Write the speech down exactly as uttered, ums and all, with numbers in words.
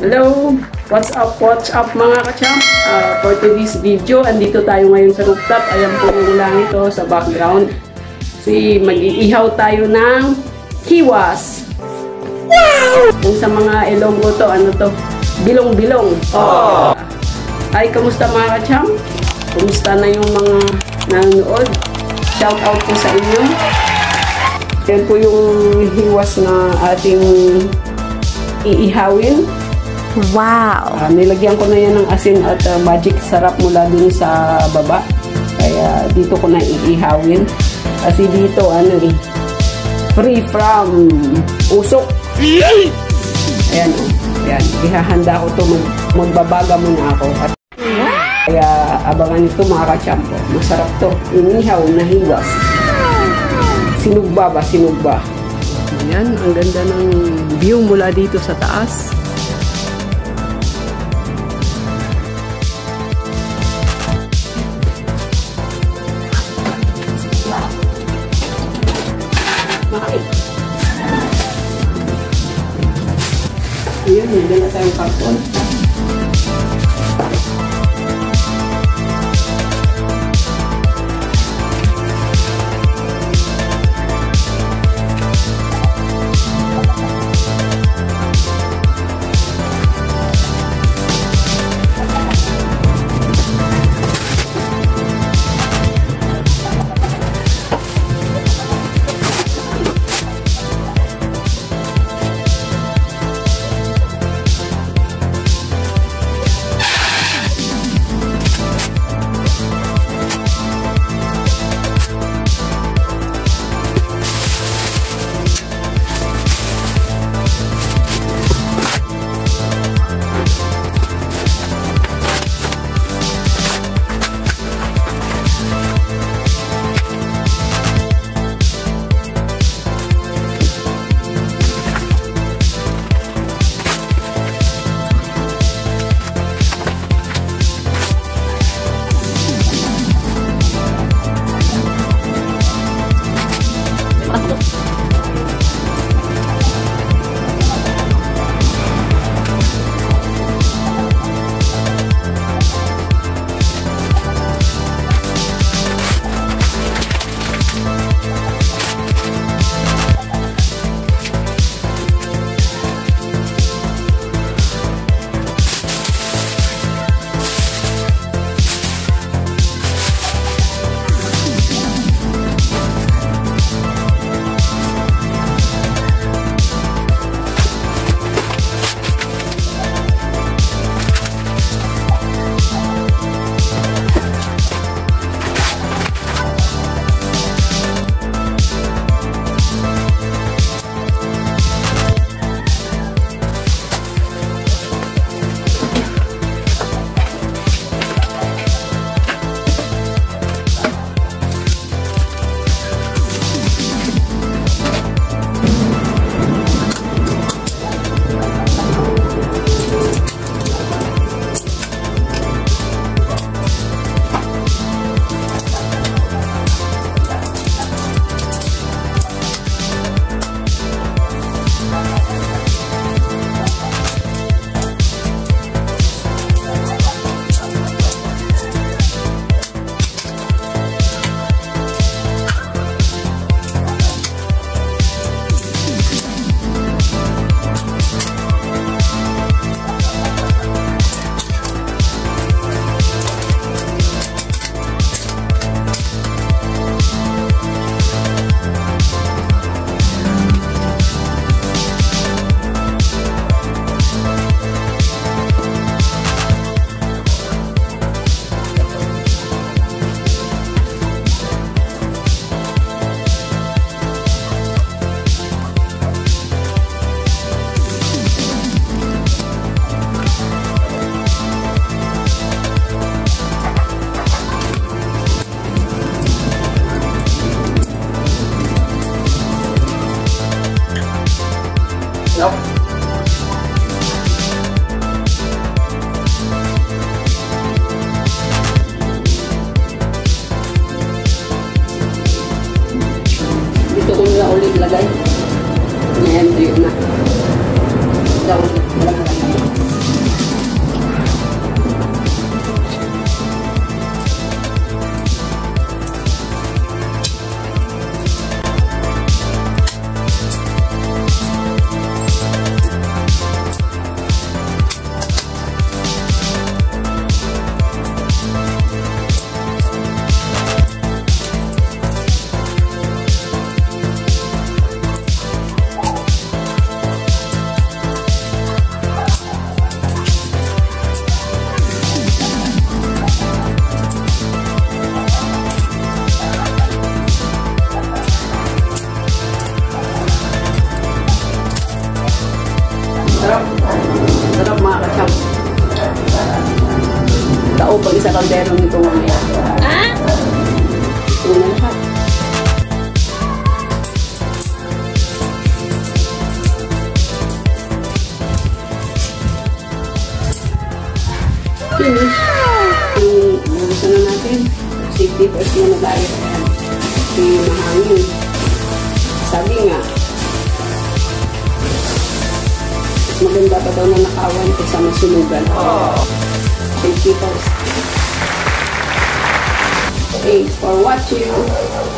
Hello! What's up, what's up mga kacham? Uh, for today's video, andito tayo ngayon sa rooftop. Ayan po yung langit oh, sa background. Si mag-iihaw tayo ng hiwas. Wow! Kung sa mga Ilonggo to, ano to? Bilong-bilong. Oh. Ay, kamusta mga kacham? Kamusta na yung mga nanonood? Shout out po sa inyo. Yan po yung hiwas na ating iihawin. Wow! Uh, nilagyan ko na yan ng asin at uh, magic sarap mula dun sa baba. Kaya dito ko na iihawin. Kasi dito, ano eh, free from usok. Ayan o. Oh. Ayan. Ihahanda ko to. Mag magbabaga muna ako. At kaya abangan ito mga kachampo. Masarap to. Inihaw na hiwas. Sinugba ba? Sinugba. Ayan. Ang ganda ng view mula dito sa taas. Ayan, may dala tayong karton. Sarap mga kachap. Tao pag isa kaldero nito mamaya. Ah? Ito na lahat. Finish. Kung gusto na natin, safety first muna tayo. Kasi mahangin. Sabi nga, maganda pa daw na nakawan kaysa masunugan. Safety first. Thanks for watching.